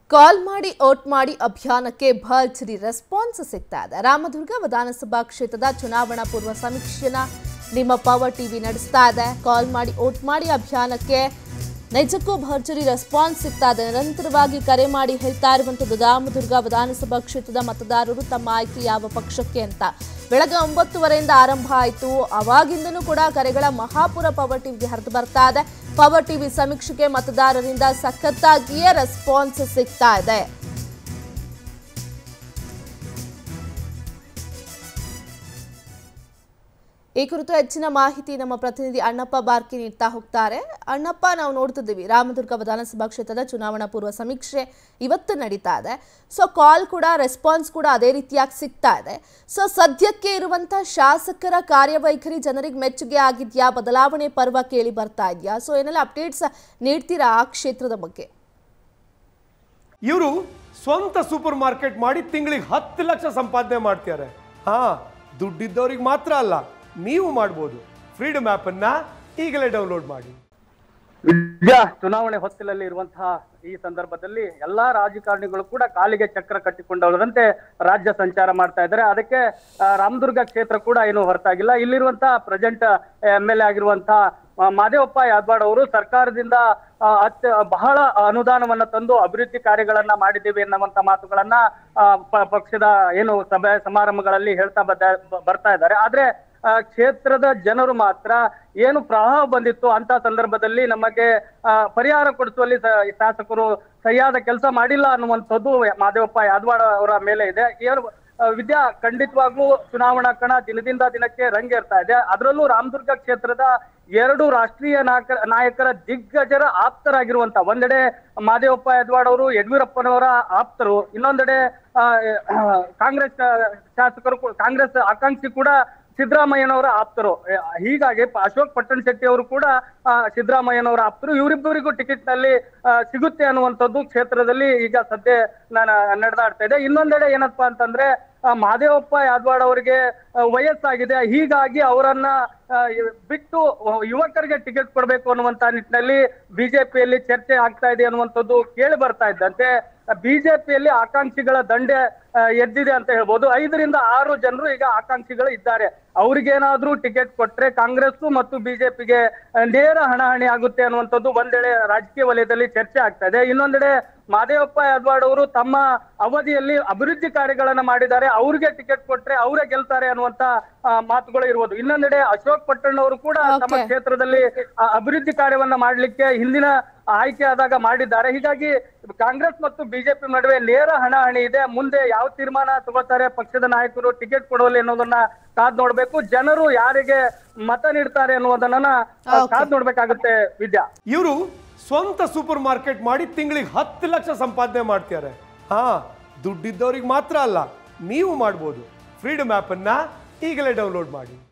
ಕಾಲ್ ಮಾಡಿ ಓಟ್ ಮಾಡಿ ಅಭಿಯಾನಕ್ಕೆ ಭರ್ಜರಿ ರೆಸ್ಪಾನ್ಸ್ ಸಿಗ್ತಾ ಇದೆ. ರಾಮದುರ್ಗ ವಿಧಾನಸಭಾ ಕ್ಷೇತ್ರದ ಚುನಾವಣಾ ಪೂರ್ವ ಸಮೀಕ್ಷೆನ ನಿಮ್ಮ ಪವರ್ ಟಿವಿ ನಡೆಸ್ತಾ ಇದೆ. ಕಾಲ್ ಮಾಡಿ ಓಟ್ ಮಾಡಿ ಅಭಿಯಾನಕ್ಕೆ ನಿಜಕ್ಕೂ ಭರ್ಜರಿ ರೆಸ್ಪಾನ್ಸ್ ಸಿಗ್ತಾ ಇದೆ. ನಿರಂತರವಾಗಿ ಕರೆ ಮಾಡಿ ಹೇಳ್ತಾ ಇರುವಂಥದ್ದು ರಾಮದುರ್ಗ ವಿಧಾನಸಭಾ ಕ್ಷೇತ್ರದ ಮತದಾರರು ತಮ್ಮ ಆಯ್ಕೆ ಯಾವ ಪಕ್ಷಕ್ಕೆ ಅಂತ. ಬೆಳಗ್ಗೆ 9:30 ಆರಂಭ ಆಯಿತು. ಅವಾಗಿಂದನೂ ಕೂಡ ಕರೆಗಳ ಮಹಾಪುರ ಪವರ್ ಟಿವಿಗೆ ಹರಿದು ಬರ್ತಾ ಇದೆ. ಪವರ್ ಟಿವಿ ಸಮೀಕ್ಷೆಗೆ ಮತದಾರರಿಂದ ಸಖತ್ತಾಗಿಯೇ ರೆಸ್ಪಾನ್ಸ್ ಸಿಗ್ತಾ ಇದೆ. ಈ ಕುರಿತು ಹೆಚ್ಚಿನ ಮಾಹಿತಿ ನಮ್ಮ ಪ್ರತಿನಿಧಿ ಅಣ್ಣಪ್ಪ ಬಾರ್ಕಿ ನೀಡ್ತಾ ಹೋಗ್ತಾರೆ. ಅಣ್ಣಪ್ಪ, ನಾವು ನೋಡ್ತಿದ್ದೀವಿ ರಾಮದುರ್ಗ ವಿಧಾನಸಭಾ ಕ್ಷೇತ್ರದ ಚುನಾವಣಾ ಪೂರ್ವ ಸಮೀಕ್ಷೆ ಇವತ್ತು ನಡೀತಾ ಇದೆ. ಸೊ ಕಾಲ್ ಕೂಡ ರೆಸ್ಪಾನ್ಸ್ ಕೂಡ ಅದೇ ರೀತಿಯಾಗಿ ಸಿಗ್ತಾ ಇದೆ. ಸೊ ಸದ್ಯಕ್ಕೆ ಇರುವಂತಹ ಶಾಸಕರ ಕಾರ್ಯವೈಖರಿ ಜನರಿಗೆ ಮೆಚ್ಚುಗೆ ಆಗಿದೆಯಾ? ಬದಲಾವಣೆ ಪರ್ವ ಕೇಳಿ ಬರ್ತಾ ಇದೆಯಾ? ಸೊ ಏನೆಲ್ಲ ಅಪ್ಡೇಟ್ಸ್ ನೀಡ್ತೀರಾ ಆ ಕ್ಷೇತ್ರದ ಬಗ್ಗೆ? ಇವರು ಸ್ವಂತ ಸೂಪರ್ ಮಾರ್ಕೆಟ್ ಮಾಡಿ ತಿಂಗಳಿಗೆ 10 ಲಕ್ಷ ಸಂಪಾದನೆ ಮಾಡ್ತಾರೆ. ದುಡ್ಡಿದ್ದವ್ರಿಗೆ ಮಾತ್ರ ಅಲ್ಲ, ನೀವು ಮಾಡಬಹುದು. ಫ್ರೀಡಮ್ ಆಪ್ ಅನ್ನ ಈಗಲೇ ಡೌನ್ಲೋಡ್ ಮಾಡಿ. ಚುನಾವಣೆ ಹೊತ್ತಿಲಲ್ಲಿ ಇರುವಂತಹ ಈ ಸಂದರ್ಭದಲ್ಲಿ ಎಲ್ಲಾ ರಾಜಕಾರಣಿಗಳು ಕೂಡ ಕಾಲಿಗೆ ಚಕ್ರ ಕಟ್ಟಿಕೊಂಡವರಂತೆ ರಾಜ್ಯ ಸಂಚಾರ ಮಾಡ್ತಾ ಇದ್ದಾರೆ. ಅದಕ್ಕೆ ರಾಮದುರ್ಗ ಕ್ಷೇತ್ರ ಕೂಡ ಏನು ಹೊರತಾಗಿಲ್ಲ. ಇಲ್ಲಿರುವಂತಹ ಪ್ರೆಸೆಂಟ್ MLA ಆಗಿರುವಂತಹ ಮಾದೇವಪ್ಪ ಯಾದವಾಡ್ ಅವರು ಸರ್ಕಾರದಿಂದ ಬಹಳ ಅನುದಾನವನ್ನ ತಂದು ಅಭಿವೃದ್ಧಿ ಕಾರ್ಯಗಳನ್ನ ಮಾಡಿದ್ದೇವೆ ಎನ್ನುವಂತ ಮಾತುಗಳನ್ನ ಪಕ್ಷದ ಏನು ಸಭೆ ಸಮಾರಂಭಗಳಲ್ಲಿ ಹೇಳ್ತಾ ಬರ್ತಾ ಇದ್ದಾರೆ. ಆದ್ರೆ ಕ್ಷೇತ್ರದ ಜನರು ಮಾತ್ರ ಏನು ಪ್ರವಾಹ ಬಂದಿತ್ತು ಅಂತ ಸಂದರ್ಭದಲ್ಲಿ ನಮಗೆ ಪರಿಹಾರ ಕೊಡಿಸುವಲ್ಲಿ ಶಾಸಕರು ಸರಿಯಾದ ಕೆಲಸ ಮಾಡಿಲ್ಲ ಅನ್ನುವಂಥದ್ದು ಮಾದೇವಪ್ಪ ಯಾದವಾಡ್ ಅವರ ಮೇಲೆ ಇದೆ. ವಿದ್ಯಾ, ಖಂಡಿತವಾಗ್ಲೂ ಚುನಾವಣಾ ಕಣ ದಿನದಿಂದ ದಿನಕ್ಕೆ ರಂಗೇರ್ತಾ ಇದೆ. ಅದರಲ್ಲೂ ರಾಮದುರ್ಗ ಕ್ಷೇತ್ರದ 2 ರಾಷ್ಟ್ರೀಯ ನಾಯಕರ ದಿಗ್ಗಜರ ಆಪ್ತರಾಗಿರುವಂತ, ಒಂದೆಡೆ ಮಾದೇವಪ್ಪ ಯಾದವಾಡ್ ಅವರು ಯಡಿಯೂರಪ್ಪನವರ ಆಪ್ತರು, ಇನ್ನೊಂದೆಡೆ ಕಾಂಗ್ರೆಸ್ ಶಾಸಕರು, ಕಾಂಗ್ರೆಸ್ ಆಕಾಂಕ್ಷಿ ಕೂಡ ಸಿದ್ದರಾಮಯ್ಯನವರ ಆಪ್ತರು. ಹೀಗಾಗಿ ಅಶೋಕ್ ಪಟ್ಟಣಶೆಟ್ಟಿ ಅವರು ಕೂಡ ಸಿದ್ದರಾಮಯ್ಯನವರ ಆಪ್ತರು. ಇವರಿಬ್ಬರಿಗೂ ಟಿಕೆಟ್ ನಲ್ಲಿ ಸಿಗುತ್ತೆ ಅನ್ನುವಂಥದ್ದು ಕ್ಷೇತ್ರದಲ್ಲಿ ಈಗ ಸದ್ಯ ನಡೆದಾಡ್ತಾ ಇದೆ. ಇನ್ನೊಂದೆಡೆ ಏನಪ್ಪಾ ಅಂತಂದ್ರೆ ಮಾದೇವಪ್ಪ ಯಾದವಾಡ್ ಅವರಿಗೆ ವಯಸ್ಸಾಗಿದೆ, ಹೀಗಾಗಿ ಅವರನ್ನ ಬಿಟ್ಟು ಯುವಕರಿಗೆ ಟಿಕೆಟ್ ಕೊಡಬೇಕು ಅನ್ನುವಂತ ನಿಟ್ಟಿನಲ್ಲಿ ಬಿಜೆಪಿಯಲ್ಲಿ ಚರ್ಚೆ ಆಗ್ತಾ ಇದೆ ಅನ್ನುವಂಥದ್ದು ಕೇಳಿ ಬರ್ತಾ ಇದ್ದಂತೆ ಬಿಜೆಪಿಯಲ್ಲಿ ಆಕಾಂಕ್ಷಿಗಳ ದಂಡೆ ಎದ್ದಿದೆ ಅಂತ ಹೇಳ್ಬೋದು. 5 ರಿಂದ 6 ಜನರು ಈಗ ಆಕಾಂಕ್ಷಿಗಳು ಇದ್ದಾರೆ. ಅವ್ರಿಗೇನಾದ್ರೂ ಟಿಕೆಟ್ ಕೊಟ್ರೆ ಕಾಂಗ್ರೆಸ್ ಮತ್ತು ಬಿಜೆಪಿಗೆ ನೇರ ಹಣಾಹಣಿ ಆಗುತ್ತೆ ಅನ್ನುವಂಥದ್ದು ಒಂದೆಡೆ ರಾಜಕೀಯ ವಲಯದಲ್ಲಿ ಚರ್ಚೆ ಆಗ್ತಾ ಇದೆ. ಇನ್ನೊಂದೆಡೆ ಮಾದೇವಪ್ಪ ಯಾದವಾಡ್ ಅವರು ತಮ್ಮ ಅವಧಿಯಲ್ಲಿ ಅಭಿವೃದ್ಧಿ ಕಾರ್ಯಗಳನ್ನ ಮಾಡಿದ್ದಾರೆ, ಅವ್ರಿಗೆ ಟಿಕೆಟ್ ಕೊಟ್ರೆ ಅವರೇ ಗೆಲ್ತಾರೆ ಅನ್ನುವಂತ ಮಾತುಗಳು ಇರ್ಬೋದು. ಇನ್ನೊಂದೆಡೆ ಅಶೋಕ್ ಪಟ್ಟಣ್ ಅವರು ಕೂಡ ತಮ್ಮ ಕ್ಷೇತ್ರದಲ್ಲಿ ಅಭಿವೃದ್ಧಿ ಕಾರ್ಯವನ್ನ ಮಾಡ್ಲಿಕ್ಕೆ ಹಿಂದಿನ ಆಯ್ಕೆ ಆದಾಗ ಮಾಡಿದ್ದಾರೆ. ಹೀಗಾಗಿ ಕಾಂಗ್ರೆಸ್ ಮತ್ತು ಬಿಜೆಪಿ ನಡುವೆ ನೇರ ಹಣಾಹಣಿ ಇದೆ. ಮುಂದೆ ಯಾವ ತೀರ್ಮಾನ ತಗೋತಾರೆ ಪಕ್ಷದ ನಾಯಕರು ಟಿಕೆಟ್ ಕೊಡುವಲ್ಲಿ ಅನ್ನೋದನ್ನ ಕಾದ್ ನೋಡ್ಬೇಕು. ಜನರು ಯಾರಿಗೆ ಮತ ನೀಡ್ತಾರೆ ಅನ್ನೋದನ್ನ ಕಾದ್ ನೋಡ್ಬೇಕಾಗುತ್ತೆ. ವಿದ್ಯಾ, ಇವರು ಸ್ವಂತ ಸೂಪರ್ ಮಾರ್ಕೆಟ್ ಮಾಡಿ ತಿಂಗಳಿಗೆ 10 ಲಕ್ಷ ಸಂಪಾದನೆ ಮಾಡ್ತಾರೆ. ದುಡ್ಡಿದ್ದವ್ರಿಗೆ ಮಾತ್ರ ಅಲ್ಲ, ನೀವು ಮಾಡಬಹುದು. ಫ್ರೀಡಮ್ ಆಪ್ ಅನ್ನ ಈಗಲೇ ಡೌನ್ಲೋಡ್ ಮಾಡಿ.